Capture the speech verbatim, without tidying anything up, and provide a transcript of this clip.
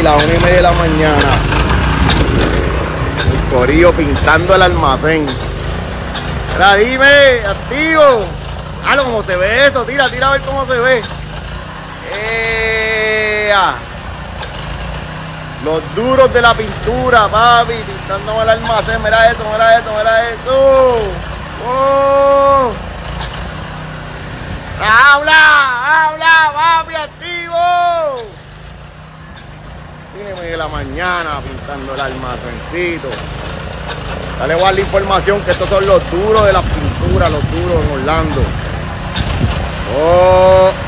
papi, las una y media de la mañana. El corillo pintando el almacén. Mira, dime, activo. Halo, ¿cómo se ve eso? Tira, tira a ver cómo se ve. ¡Ea! Los duros de la pintura, papi, pintando el almacén. Mira eso, mira eso, mira eso. ¡Oh! ¡Habla! ¡Habla, papi, activo! Tiene de la mañana pintando el almacencito. Dale igual la información que estos son los duros de las pinturas, los duros en Orlando. Oh,